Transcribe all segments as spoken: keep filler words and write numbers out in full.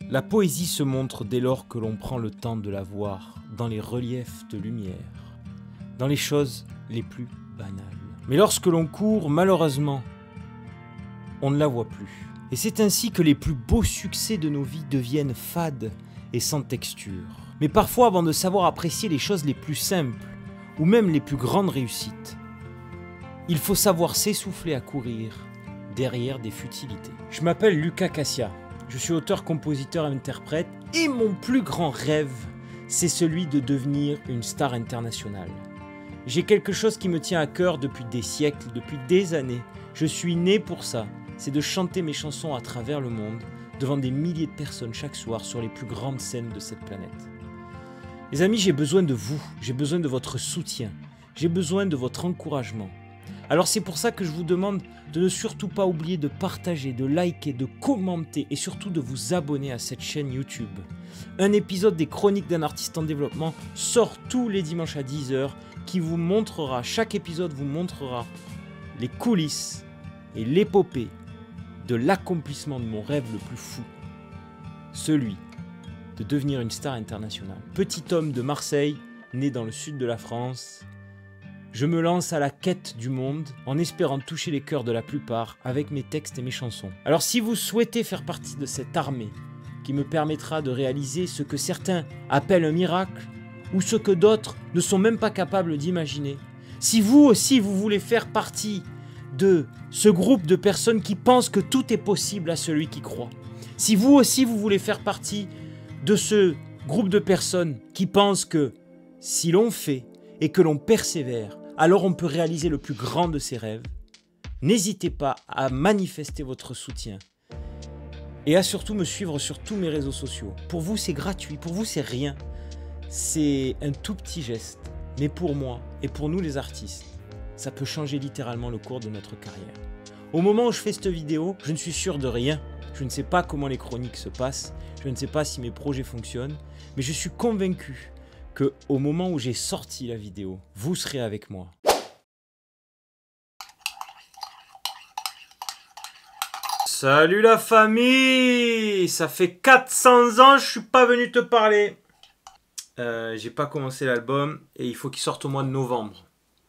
La poésie se montre dès lors que l'on prend le temps de la voir dans les reliefs de lumière, dans les choses les plus banales. Mais lorsque l'on court, malheureusement, on ne la voit plus. Et c'est ainsi que les plus beaux succès de nos vies deviennent fades et sans texture. Mais parfois, avant de savoir apprécier les choses les plus simples, ou même les plus grandes réussites, il faut savoir s'essouffler à courir derrière des futilités. Je m'appelle Lucas Cassia, je suis auteur, compositeur et interprète, et mon plus grand rêve, c'est celui de devenir une star internationale. J'ai quelque chose qui me tient à cœur depuis des siècles, depuis des années. Je suis né pour ça, c'est de chanter mes chansons à travers le monde, devant des milliers de personnes chaque soir sur les plus grandes scènes de cette planète. Les amis, j'ai besoin de vous, j'ai besoin de votre soutien, j'ai besoin de votre encouragement. Alors c'est pour ça que je vous demande de ne surtout pas oublier de partager, de liker, de commenter et surtout de vous abonner à cette chaîne YouTube. Un épisode des Chroniques d'un artiste en développement sort tous les dimanches à dix heures qui vous montrera, chaque épisode vous montrera les coulisses et l'épopée de l'accomplissement de mon rêve le plus fou, celui de devenir une star internationale. Petit homme de Marseille, né dans le sud de la France, je me lance à la quête du monde en espérant toucher les cœurs de la plupart avec mes textes et mes chansons. Alors si vous souhaitez faire partie de cette armée qui me permettra de réaliser ce que certains appellent un miracle ou ce que d'autres ne sont même pas capables d'imaginer, si vous aussi vous voulez faire partie de ce groupe de personnes qui pensent que tout est possible à celui qui croit, si vous aussi vous voulez faire partie de ce groupe de personnes qui pensent que si l'on fait et que l'on persévère, alors on peut réaliser le plus grand de ses rêves, n'hésitez pas à manifester votre soutien et à surtout me suivre sur tous mes réseaux sociaux. Pour vous, c'est gratuit, pour vous, c'est rien. C'est un tout petit geste, mais pour moi et pour nous les artistes, ça peut changer littéralement le cours de notre carrière. Au moment où je fais cette vidéo, je ne suis sûr de rien. Je ne sais pas comment les chroniques se passent, je ne sais pas si mes projets fonctionnent, mais je suis convaincu que au moment où j'ai sorti la vidéo, vous serez avec moi. Salut la famille! Ça fait quatre cents ans que je suis pas venu te parler. Euh, j'ai pas commencé l'album et il faut qu'il sorte au mois de novembre.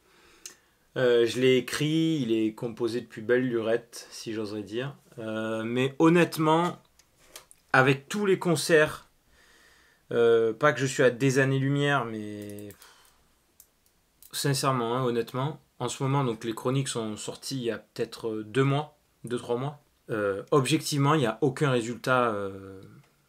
Euh, je l'ai écrit, il est composé depuis belle lurette, si j'oserais dire. Euh, mais honnêtement, avec tous les concerts, Euh, pas que je suis à des années-lumière, mais sincèrement, hein, honnêtement, en ce moment, donc les chroniques sont sorties il y a peut-être deux mois, deux, trois mois. Euh, objectivement, il n'y a aucun résultat. Euh...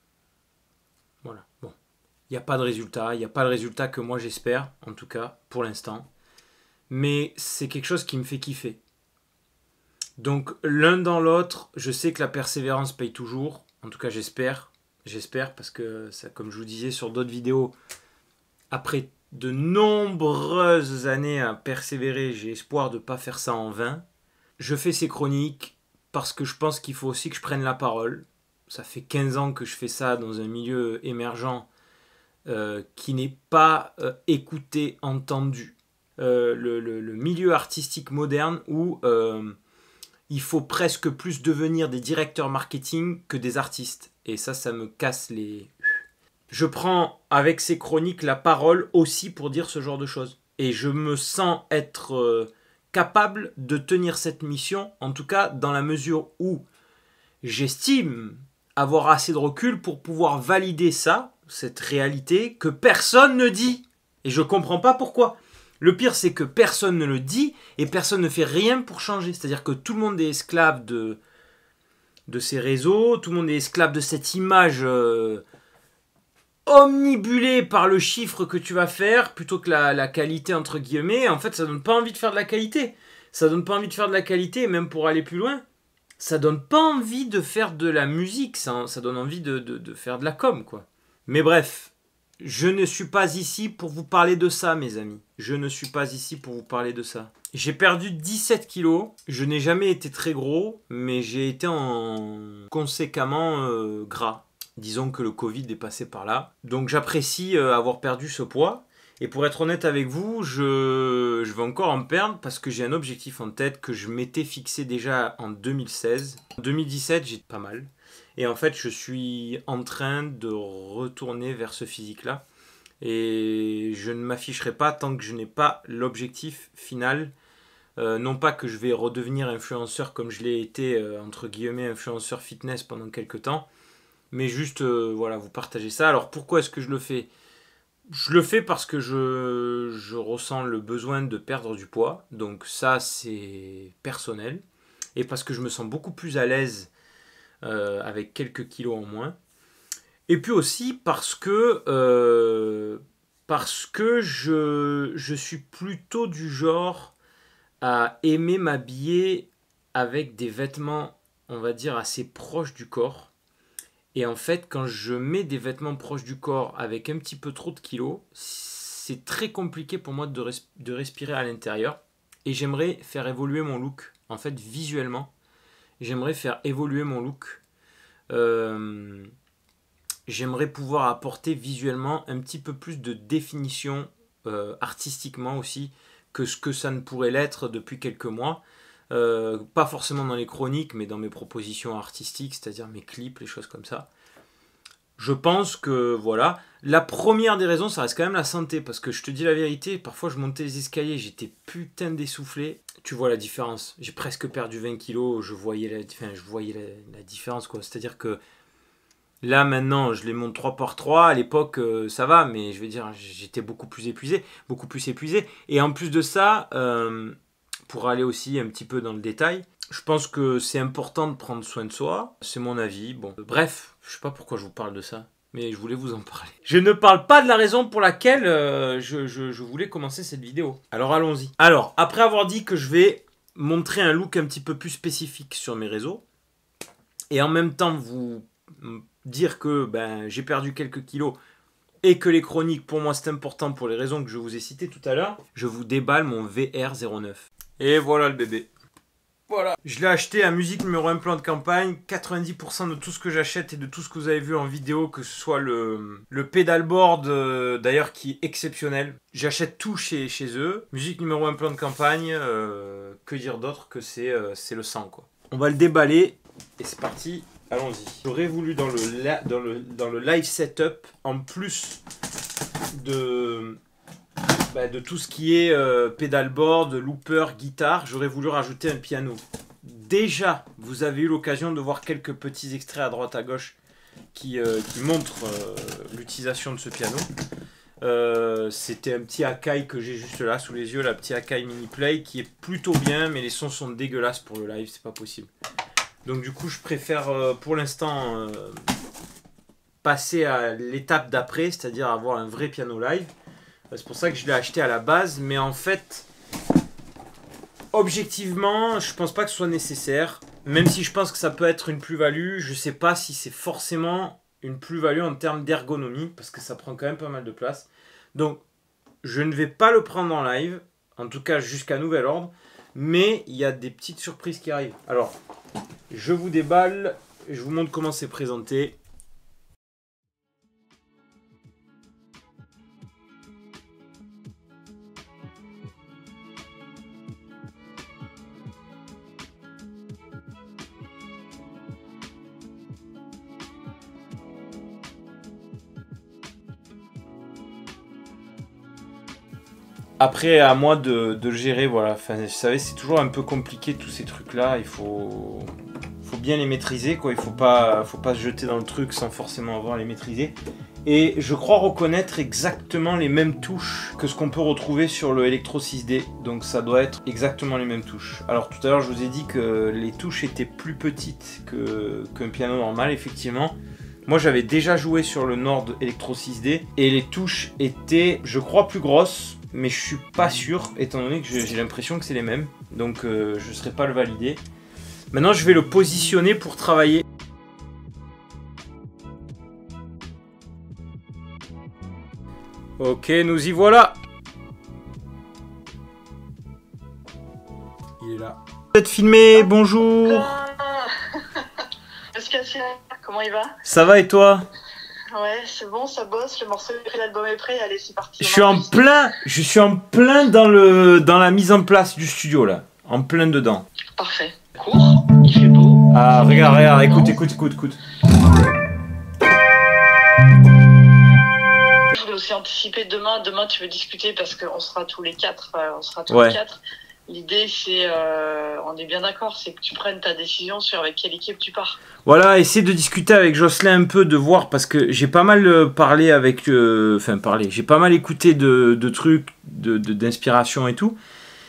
Voilà, bon. Il n'y a pas de résultat, il n'y a pas le résultat que moi j'espère, en tout cas, pour l'instant. Mais c'est quelque chose qui me fait kiffer. Donc, l'un dans l'autre, je sais que la persévérance paye toujours, en tout cas j'espère. J'espère parce que, ça, comme je vous disais sur d'autres vidéos, après de nombreuses années à persévérer, j'ai espoir de ne pas faire ça en vain. Je fais ces chroniques parce que je pense qu'il faut aussi que je prenne la parole. Ça fait quinze ans que je fais ça dans un milieu émergent euh, qui n'est pas euh, écouté, entendu. Euh, le, le, le milieu artistique moderne où euh, il faut presque plus devenir des directeurs marketing que des artistes. Et ça, ça me casse les... Je prends avec ces chroniques la parole aussi pour dire ce genre de choses. Et je me sens être euh, capable de tenir cette mission, en tout cas dans la mesure où j'estime avoir assez de recul pour pouvoir valider ça, cette réalité que personne ne dit. Et je comprends pas pourquoi. Le pire, c'est que personne ne le dit et personne ne fait rien pour changer. C'est-à-dire que tout le monde est esclave de... de ces réseaux, tout le monde est esclave de cette image euh, omnibulée par le chiffre que tu vas faire plutôt que la, la qualité entre guillemets. En fait, ça donne pas envie de faire de la qualité. Ça donne pas envie de faire de la qualité, et même pour aller plus loin, ça donne pas envie de faire de la musique. Ça, ça donne envie de, de, de faire de la com, quoi. Mais bref, je ne suis pas ici pour vous parler de ça, mes amis. Je ne suis pas ici pour vous parler de ça. J'ai perdu dix-sept kilos. Je n'ai jamais été très gros, mais j'ai été en conséquemment euh, gras. Disons que le Covid est passé par là. Donc j'apprécie euh, avoir perdu ce poids. Et pour être honnête avec vous, je, je vais encore en perdre parce que j'ai un objectif en tête que je m'étais fixé déjà en deux mille seize. En deux mille dix-sept, j'ai pas mal. Et en fait, je suis en train de retourner vers ce physique-là. Et je ne m'afficherai pas tant que je n'ai pas l'objectif final. Euh, non pas que je vais redevenir influenceur comme je l'ai été, euh, entre guillemets, influenceur fitness pendant quelques temps. Mais juste, euh, voilà, vous partagez ça. Alors pourquoi est-ce que je le fais ? Je le fais parce que je, je ressens le besoin de perdre du poids. Donc ça, c'est personnel. Et parce que je me sens beaucoup plus à l'aise euh, avec quelques kilos en moins. Et puis aussi parce que, euh, parce que je, je suis plutôt du genre à aimer m'habiller avec des vêtements, on va dire, assez proches du corps. Et en fait, quand je mets des vêtements proches du corps avec un petit peu trop de kilos, c'est très compliqué pour moi de, res- de respirer à l'intérieur. Et j'aimerais faire évoluer mon look. En fait, visuellement, j'aimerais faire évoluer mon look. Euh, j'aimerais pouvoir apporter visuellement un petit peu plus de définition, euh, artistiquement aussi, que ce que ça ne pourrait l'être depuis quelques mois. Euh, pas forcément dans les chroniques, mais dans mes propositions artistiques, c'est-à-dire mes clips, les choses comme ça. Je pense que, voilà, la première des raisons, ça reste quand même la santé, parce que je te dis la vérité, parfois je montais les escaliers, j'étais putain d'essoufflé. Tu vois la différence, j'ai presque perdu vingt kilos, je voyais la, enfin, je voyais la, la différence, quoi. C'est-à-dire que là, maintenant, je les monte trois par trois, à l'époque, euh, ça va, mais je veux dire, j'étais beaucoup plus épuisé, beaucoup plus épuisé. Et en plus de ça... Euh, pour aller aussi un petit peu dans le détail, je pense que c'est important de prendre soin de soi, c'est mon avis. Bon, bref, je sais pas pourquoi je vous parle de ça, mais je voulais vous en parler. Je ne parle pas de la raison pour laquelle euh, je, je, je voulais commencer cette vidéo. Alors allons-y. Alors, après avoir dit que je vais montrer un look un petit peu plus spécifique sur mes réseaux, et en même temps vous dire que ben, j'ai perdu quelques kilos, et que les chroniques, pour moi, c'est important pour les raisons que je vous ai citées tout à l'heure, je vous déballe mon V R zéro neuf. Et voilà le bébé. Voilà. Je l'ai acheté à musique numéro un plan de campagne. quatre-vingt-dix pour cent de tout ce que j'achète et de tout ce que vous avez vu en vidéo, que ce soit le, le pedalboard, euh, d'ailleurs, qui est exceptionnel. J'achète tout chez, chez eux. Musique numéro un plan de campagne. Euh, que dire d'autre que c'est euh, c'est le sang, quoi. On va le déballer. Et c'est parti. Allons-y. J'aurais voulu dans le, dans, le, dans le live setup, en plus de... Bah, de tout ce qui est euh, pédalboard, looper, guitare, j'aurais voulu rajouter un piano. Déjà, vous avez eu l'occasion de voir quelques petits extraits à droite à gauche qui, euh, qui montrent euh, l'utilisation de ce piano. Euh, C'était un petit Akai que j'ai juste là sous les yeux, la petite Akai Mini Play qui est plutôt bien, mais les sons sont dégueulasses pour le live, c'est pas possible. Donc du coup, je préfère euh, pour l'instant euh, passer à l'étape d'après, c'est-à-dire avoir un vrai piano live. C'est pour ça que je l'ai acheté à la base, mais en fait, objectivement, je pense pas que ce soit nécessaire. Même si je pense que ça peut être une plus-value, je sais pas si c'est forcément une plus-value en termes d'ergonomie, parce que ça prend quand même pas mal de place. Donc, je ne vais pas le prendre en live, en tout cas jusqu'à nouvel ordre, mais il y a des petites surprises qui arrivent. Alors, je vous déballe, je vous montre comment c'est présenté. Après, à moi de, de le gérer, voilà. Enfin, vous savez, c'est toujours un peu compliqué tous ces trucs-là. Il faut, faut bien les maîtriser, quoi. Il faut pas, faut pas se jeter dans le truc sans forcément avoir à les maîtriser. Et je crois reconnaître exactement les mêmes touches que ce qu'on peut retrouver sur le Electro six D. Donc ça doit être exactement les mêmes touches. Alors tout à l'heure, je vous ai dit que les touches étaient plus petites que, qu'un piano normal, effectivement. Moi, j'avais déjà joué sur le Nord Electro six D et les touches étaient, je crois, plus grosses. Mais je suis pas sûr, étant donné que j'ai l'impression que c'est les mêmes. Donc euh, je ne serai pas le valider. Maintenant, je vais le positionner pour travailler. Ok, nous y voilà. Il est là. Vous êtes filmé, bonjour. Est-ce que c'est... Comment il va? Ça va et toi? Ouais, c'est bon, ça bosse, le morceau est prêt, l'album est prêt, allez, c'est parti. Je suis en plein, je suis en plein dans le, dans la mise en place du studio là, en plein dedans. Parfait. Court, il fait beau. Ah, regarde, regarde, écoute, écoute, écoute, écoute. Je voulais aussi anticiper demain. Demain, tu veux discuter parce qu'on sera tous les quatre. Euh, on sera tous Ouais. les quatre. L'idée, c'est, euh, on est bien d'accord, c'est que tu prennes ta décision sur avec quelle équipe tu pars. Voilà, essayer de discuter avec Jocelyn un peu, de voir, parce que j'ai pas mal euh, parlé avec... euh, Enfin, parlé, j'ai pas mal écouté de, de trucs, de, de- d'inspiration et tout.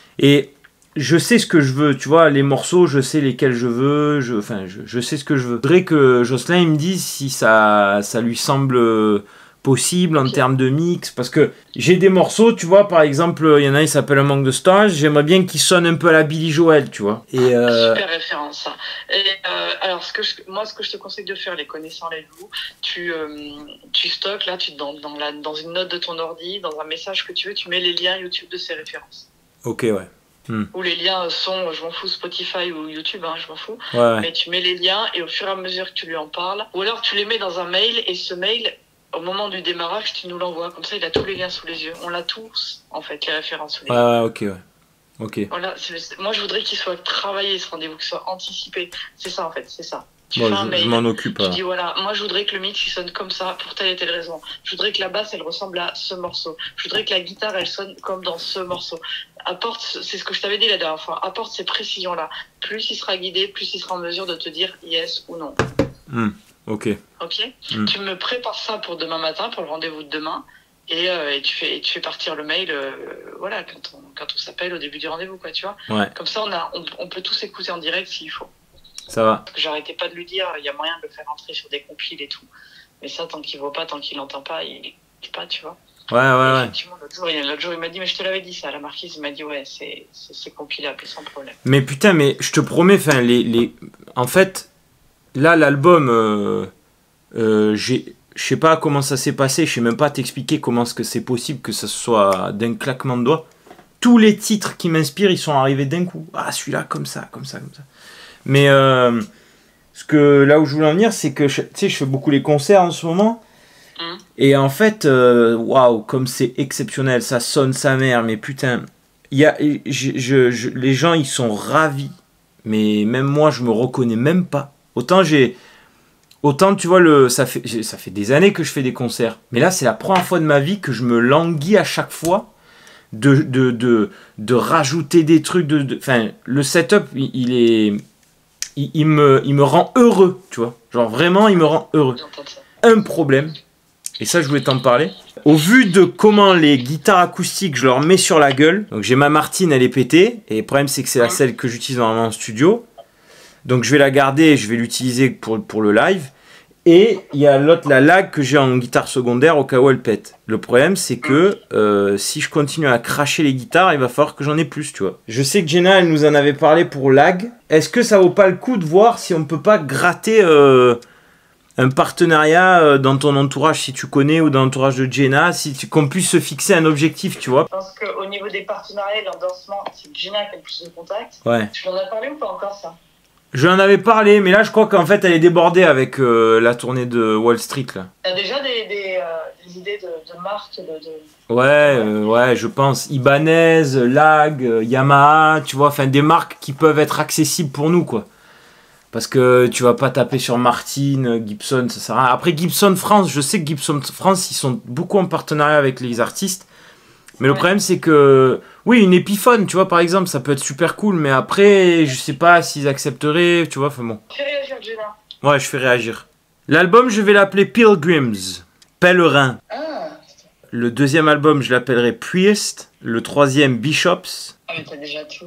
Et je sais ce que je veux, tu vois, les morceaux, je sais lesquels je veux, je, enfin, je, je sais ce que je veux. Je voudrais que Jocelyn il me dise si ça, ça lui semble euh, possible en Ok. termes de mix, parce que j'ai des morceaux, tu vois, par exemple, il y en a, il s'appelle Un manque de stars, j'aimerais bien qu'il sonne un peu à la Billy Joel, tu vois. Et euh, Super référence, ça. Et euh, alors, ce que je, moi, ce que je te conseille de faire, les connaissant les loups, tu, euh, tu stockes, là, tu, dans, dans, la, dans une note de ton ordi, dans un message que tu veux, tu mets les liens YouTube de ces références. ok, ouais. Hmm. Ou les liens sont, je m'en fous, Spotify ou YouTube, hein, je m'en fous. Ouais, ouais. Mais tu mets les liens et au fur et à mesure que tu lui en parles, ou alors tu les mets dans un mail et ce mail, au moment du démarrage, tu nous l'envoies. Comme ça, il a tous les liens sous les yeux. On l'a tous, en fait, les références sous les Ouais, yeux. ouais, ok, ouais. Ok. Voilà, c'est- c'est- moi, je voudrais qu'il soit travaillé, ce rendez-vous, qu'il soit anticipé. C'est ça, en fait, c'est ça. Tu Bon, fais un je, mail, je m'en occupe. tu Là. dis, voilà, moi, je voudrais que le mix, il sonne comme ça, pour telle et telle raison. Je voudrais que la basse, elle ressemble à ce morceau. Je voudrais que la guitare, elle sonne comme dans ce morceau. Apporte, c'est ce que je t'avais dit la dernière fois, apporte ces précisions-là. Plus il sera guidé, plus il sera en mesure de te dire yes ou non. Hmm. Ok. Ok? Mm. Tu me prépares ça pour demain matin, pour le rendez-vous de demain, et, euh, et, tu, fais, et tu fais partir le mail, euh, voilà, quand on, quand on s'appelle au début du rendez-vous, quoi, tu vois? Ouais, Comme ça, on, a, on, on peut tous écouter en direct s'il faut. ça va. Parce que j'arrêtais pas de lui dire, il y a moyen de le faire entrer sur des compiles et tout. Mais ça, tant qu'il voit pas, tant qu'il entend pas, il écoute pas, tu vois? Ouais, ouais, Et ouais. effectivement, l'autre jour, il, l'autre jour, il m'a dit, mais je te l'avais dit ça, la marquise, il m'a dit, ouais, c'est, c'est, c'est compilable, sans problème. Mais putain, mais je te promets, enfin, les, les... En fait, là, l'album, euh, euh, j'ai... Je sais pas comment ça s'est passé, je sais même pas t'expliquer comment est-ce que c'est possible que ça soit d'un claquement de doigts. Tous les titres qui m'inspirent, ils sont arrivés d'un coup. Ah, celui-là, comme ça, comme ça, comme ça. Mais euh, ce que, là où je voulais en venir, c'est que je, tu sais, je fais beaucoup les concerts en ce moment. Mmh. Et en fait, euh, waouh, comme c'est exceptionnel, ça sonne sa mère, mais putain, il y a, je, je, je, les gens, ils sont ravis. Mais même moi, je me reconnais même pas. Autant j'ai... Autant, tu vois, le, ça, fait, ça fait des années que je fais des concerts. Mais là, c'est la première fois de ma vie que je me languis à chaque fois de, de, de, de rajouter des trucs. De, de, enfin, le setup, il, il est... Il, il, me, il me rend heureux, tu vois. Genre, vraiment, il me rend heureux. J'entends ça. Un problème, et ça, je voulais t'en parler. Au vu de comment les guitares acoustiques, je leur mets sur la gueule. Donc, j'ai ma Martine, elle est pétée. Et le problème, c'est que c'est la celle que j'utilise normalement en studio. Donc je vais la garder et je vais l'utiliser pour, pour le live. Et il y a l'autre, la lag que j'ai en guitare secondaire au cas où elle pète. Le problème c'est que euh, si je continue à cracher les guitares, il va falloir que j'en ai plus, tu vois. Je sais que Jenna, elle nous en avait parlé pour lag. Est-ce que ça vaut pas le coup de voir si on peut pas gratter euh, un partenariat euh, dans ton entourage, si tu connais, ou dans l'entourage de Jenna, si tu, qu'on puisse se fixer un objectif, tu vois. Je pense qu'au niveau des partenariats et l'endorsement, c'est Gina qui a le plus de contacts. Ouais. Tu en as parlé ou pas encore ça? Je en avais parlé, mais là je crois qu'en fait elle est débordée avec euh, la tournée de Wall Street là. T'as déjà des, des, euh, des idées de, de marques de, de... Ouais, euh, ouais, je pense Ibanez, Lag, euh, Yamaha, tu vois, enfin des marques qui peuvent être accessibles pour nous quoi. Parce que tu vas pas taper sur Martin, Gibson, ça sert à rien. Après Gibson France, je sais que Gibson France ils sont beaucoup en partenariat avec les artistes. Mais le Ouais. problème c'est que oui, une Epiphone, tu vois par exemple, ça peut être super cool, mais après je sais pas s'ils accepteraient, tu vois, enfin bon. Fais réagir Gina. Ouais, je fais réagir. L'album, je vais l'appeler Pilgrims, Pèlerin. Ah, Le deuxième album, je l'appellerai Priest. Le troisième, Bishops. ah mais t'as déjà tout.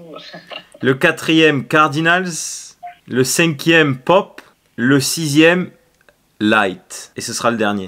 Le quatrième, Cardinals. Le cinquième, Pop. Le sixième, Light. Et ce sera le dernier.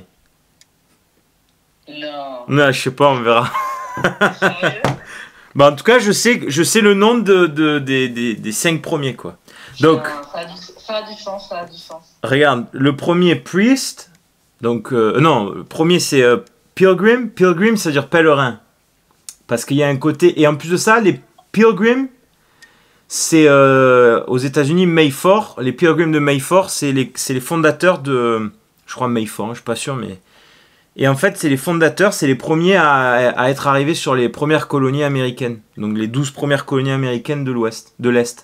Non. Non, je sais pas, on verra. Sérieux? Bah, en tout cas, je sais, je sais le nom de, de, des, des, des cinq premiers, quoi. Donc, Putain, ça, a du, ça a du sens, ça a du sens. regarde, le premier, Priest. Donc, euh, non, le premier, c'est euh, Pilgrim. Pilgrim, ça veut dire pèlerin. Parce qu'il y a un côté... Et en plus de ça, les Pilgrims, c'est euh, aux États-Unis, Mayflower. Les Pilgrims de Mayflower, c'est les, c'est les fondateurs de Je crois Mayfair, hein, je suis pas sûr, mais... Et en fait, c'est les fondateurs, c'est les premiers à, à être arrivés sur les premières colonies américaines. Donc les douze premières colonies américaines de l'Ouest, de l'Est.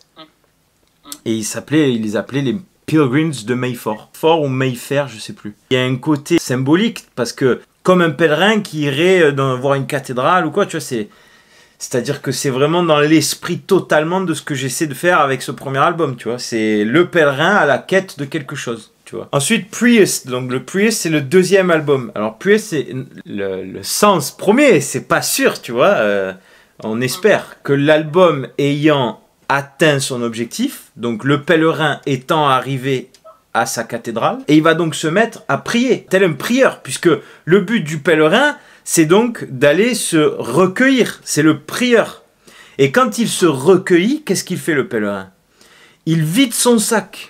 Et ils s'appelaient, ils les appelaient les Pilgrims de Mayfair. Fort ou Mayfair, je sais plus. Il y a un côté symbolique, parce que comme un pèlerin qui irait dans, voir une cathédrale ou quoi, tu vois, c'est... C'est-à-dire que c'est vraiment dans l'esprit totalement de ce que j'essaie de faire avec ce premier album, tu vois. C'est le pèlerin à la quête de quelque chose. Tu vois. Ensuite, Priest. Donc, le Priest, c'est le deuxième album. Alors, Priest, c'est le, le sens premier, c'est pas sûr, tu vois. Euh, on espère que l'album ayant atteint son objectif, donc le pèlerin étant arrivé à sa cathédrale, et il va donc se mettre à prier, tel un prieur, puisque le but du pèlerin, c'est donc d'aller se recueillir. C'est le prieur. Et quand il se recueillit, qu'est-ce qu'il fait, le pèlerin? Il vide son sac.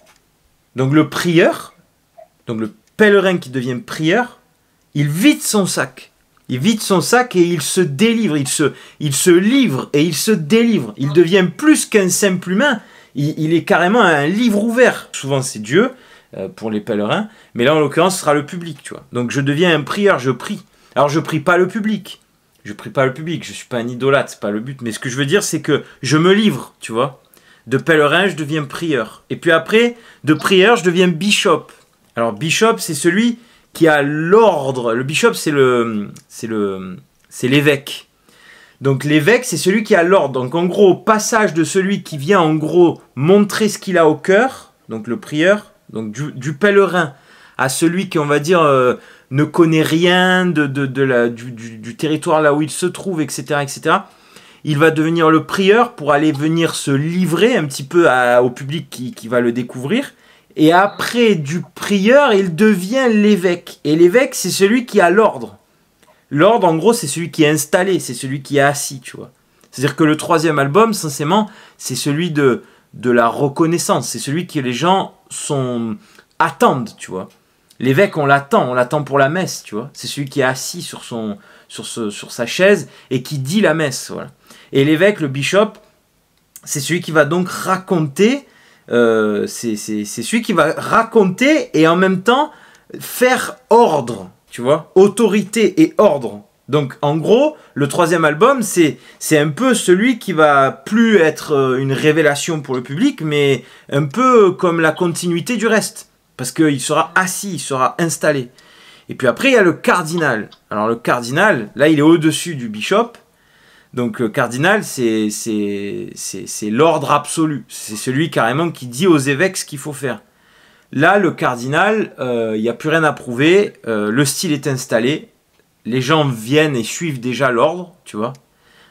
Donc le prieur, donc le pèlerin qui devient prieur, il vide son sac. Il vide son sac et il se délivre, il se, il se livre et il se délivre. Il devient plus qu'un simple humain, il, il est carrément un livre ouvert. Souvent c'est Dieu euh, pour les pèlerins, mais là en l'occurrence ce sera le public, tu vois. Donc je deviens un prieur, je prie. Alors je prie pas le public, je prie pas le public, je suis pas un idolâtre, c'est pas le but. Mais ce que je veux dire c'est que je me livre, tu vois. De pèlerin, je deviens prieur. Et puis après, de prieur, je deviens bishop. Alors, bishop, c'est celui qui a l'ordre. Le bishop, c'est le, c'est le, c'est l'évêque. Donc, l'évêque, c'est celui qui a l'ordre. Donc, en gros, passage de celui qui vient, en gros, montrer ce qu'il a au cœur. Donc, le prieur. Donc, du, du pèlerin à celui qui, on va dire, euh, ne connaît rien de, de, de la, du, du, du territoire là où il se trouve, et cetera, et cetera. Il va devenir le prieur pour aller venir se livrer un petit peu à, au public qui, qui va le découvrir. Et après, du prieur, il devient l'évêque. Et l'évêque, c'est celui qui a l'ordre. L'ordre, en gros, c'est celui qui est installé, c'est celui qui est assis, tu vois. C'est-à-dire que le troisième album, censément, c'est celui de, de la reconnaissance. C'est celui que les gens sont, attendent, tu vois. L'évêque, on l'attend, on l'attend pour la messe, tu vois. C'est celui qui est assis sur, son, sur, ce, sur sa chaise et qui dit la messe, voilà. Et l'évêque, le bishop, c'est celui qui va donc raconter, euh, c'est celui qui va raconter et en même temps faire ordre, tu vois, autorité et ordre. Donc en gros, le troisième album, c'est un peu celui qui va plus être une révélation pour le public, mais un peu comme la continuité du reste. Parce qu'il sera assis, il sera installé. Et puis après, il y a le cardinal. Alors le cardinal, là, il est au-dessus du bishop. Donc le cardinal, c'est l'ordre absolu. C'est celui carrément qui dit aux évêques ce qu'il faut faire. Là, le cardinal, il euh, n'y a plus rien à prouver. Euh, le style est installé. Les gens viennent et suivent déjà l'ordre, tu vois.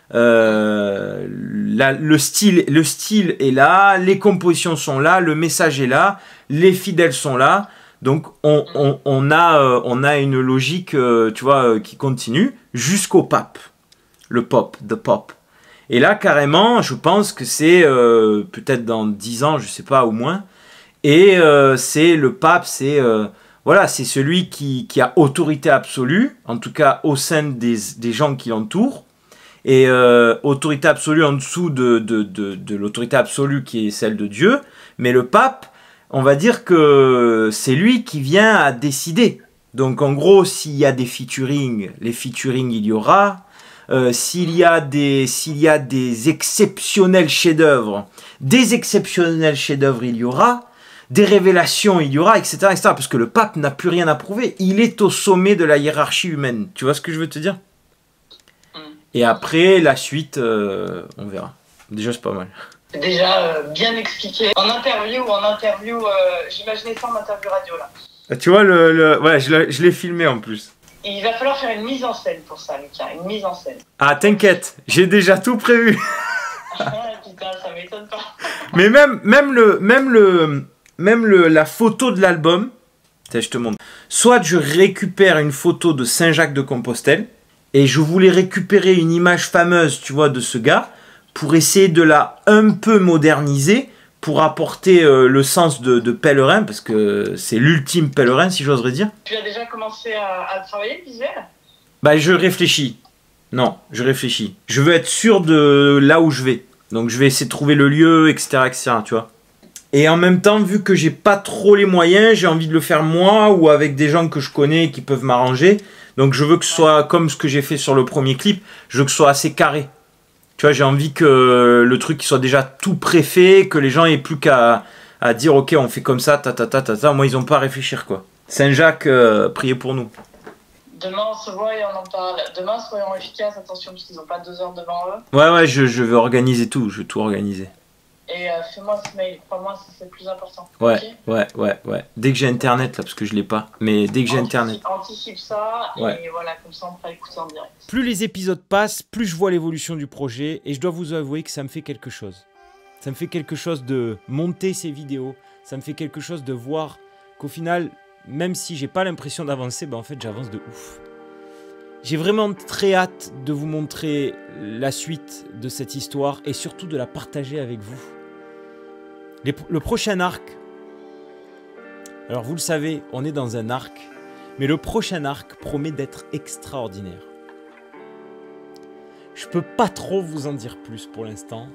Euh, la, le, style, le style est là, les compositions sont là, le message est là, les fidèles sont là. Donc on, on, on, a, euh, on a une logique, euh, tu vois, euh, qui continue jusqu'au pape. Le pop, the pop. Et là, carrément, je pense que c'est euh, peut-être dans dix ans, je sais pas, au moins. Et euh, c'est le pape, c'est euh, voilà, c'est celui qui, qui a autorité absolue, en tout cas au sein des, des gens qui l'entourent. Et euh, autorité absolue en dessous de, de, de, de l'autorité absolue qui est celle de Dieu. Mais le pape, on va dire que c'est lui qui vient à décider. Donc en gros, s'il y a des featuring, les featuring il y aura. Euh, s'il y a des s'il y a des exceptionnels chefs-d'œuvre, des exceptionnels chefs-d'œuvre il y aura, des révélations il y aura, et cetera, et cetera. Parce que le pape n'a plus rien à prouver. Il est au sommet de la hiérarchie humaine. Tu vois ce que je veux te dire? Mm. Et après, la suite, euh, on verra. Déjà, c'est pas mal. Déjà euh, bien expliqué. En interview ou en interview, euh, j'imaginais ça en interview radio là. Tu vois, le, le... ouais, je l'ai filmé en plus. Il va falloir faire une mise en scène pour ça, Lucas, une mise en scène. Ah, t'inquiète, j'ai déjà tout prévu. Putain, ça m'étonne pas. Mais même, même, le, même, le, même le, la photo de l'album, je te montre. Soit je récupère une photo de Saint-Jacques-de-Compostelle, et je voulais récupérer une image fameuse, tu vois, de ce gars, pour essayer de la un peu moderniser, pour apporter euh, le sens de, de pèlerin, parce que c'est l'ultime pèlerin, si j'oserais dire. Tu as déjà commencé à, à travailler le visuel? Bah, je réfléchis. Non, je réfléchis. Je veux être sûr de là où je vais. Donc, je vais essayer de trouver le lieu, et cetera, et cetera, tu vois. Et en même temps, vu que j'ai pas trop les moyens, j'ai envie de le faire moi ou avec des gens que je connais qui peuvent m'arranger. Donc je veux que ce soit comme ce que j'ai fait sur le premier clip, je veux que ce soit assez carré. Tu vois, j'ai envie que le truc soit déjà tout préfait, que les gens aient plus qu'à à dire ok, on fait comme ça, ta ta ta ta ta. Moi, ils ont pas à réfléchir quoi. Saint-Jacques, euh, priez pour nous. Demain, on se voit et on en parle. Demain, soyons efficaces, attention, parce qu'ils n'ont pas deux heures devant eux. Ouais, ouais, je, je veux organiser tout, je veux tout organiser. Et euh, fais-moi ce mail, crois-moi, c'est le plus important. Ouais, Okay, ouais, ouais, ouais. Dès que j'ai internet, là, parce que je l'ai pas, mais dès que j'ai internet. Anticipe ça, ouais. Et voilà, comme ça, on pourra écouter en direct. Plus les épisodes passent, plus je vois l'évolution du projet, et je dois vous avouer que ça me fait quelque chose. Ça me fait quelque chose de monter ces vidéos, ça me fait quelque chose de voir qu'au final, même si j'ai pas l'impression d'avancer, ben en fait, j'avance de ouf. J'ai vraiment très hâte de vous montrer la suite de cette histoire, et surtout de la partager avec vous. Les, le prochain arc, alors vous le savez, on est dans un arc, mais le prochain arc promet d'être extraordinaire. Je peux pas trop vous en dire plus pour l'instant,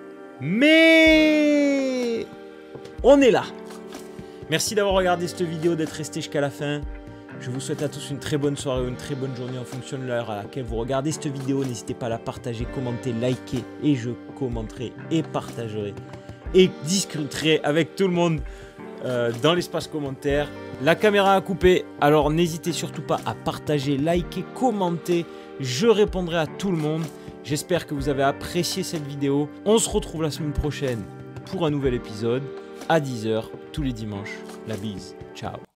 mais on est là. Merci d'avoir regardé cette vidéo, d'être resté jusqu'à la fin. Je vous souhaite à tous une très bonne soirée ou une très bonne journée en fonction de l'heure à laquelle vous regardez cette vidéo. N'hésitez pas à la partager, commenter, liker, et je commenterai et partagerai et discuterai avec tout le monde euh, dans l'espace commentaire. La caméra a coupé, alors n'hésitez surtout pas à partager, liker, commenter. Je répondrai à tout le monde. J'espère que vous avez apprécié cette vidéo. On se retrouve la semaine prochaine pour un nouvel épisode à dix heures tous les dimanches. La bise, ciao.